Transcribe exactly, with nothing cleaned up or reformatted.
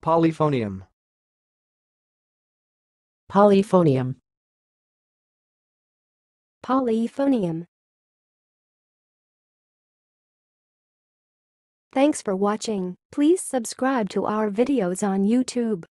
Polyphonium. Polyphonium. Polyphonium. Thanks for watching. Please subscribe to our videos on YouTube.